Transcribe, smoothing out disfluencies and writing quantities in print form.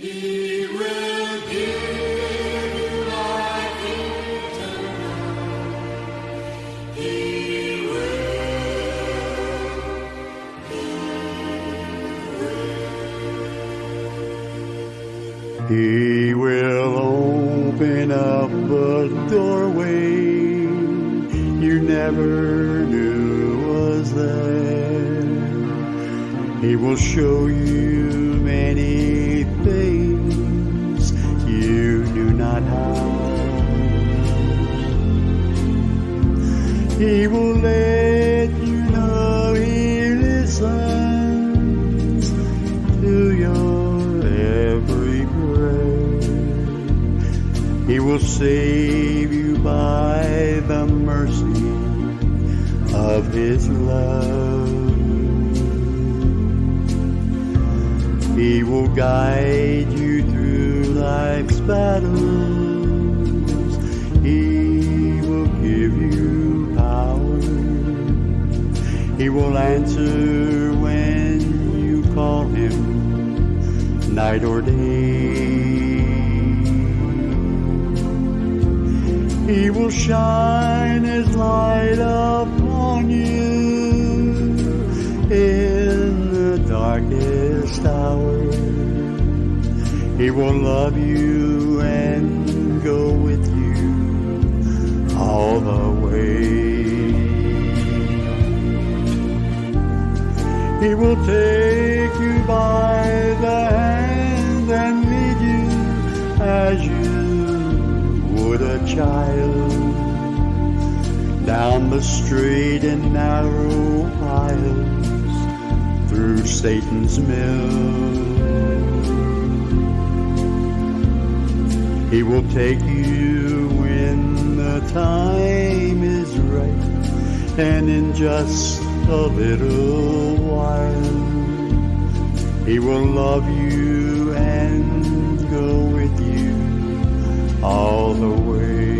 He will give you life eternal. He will open up a doorway you never knew was there. He will show you many things you knew not how. He will let you know He listens to your every prayer. He will save you by the mercy of His love. He will guide you through life's battles. He will give you power. He will answer when you call Him, night or day. He will shine His light upon you in the darkest hour. He will love you and go with you all the way. He will take you by the hand and lead you as you would a child down the straight and narrow aisles through Satan's mill. He will take you when the time is right, and in just a little while He will love you and go with you all the way.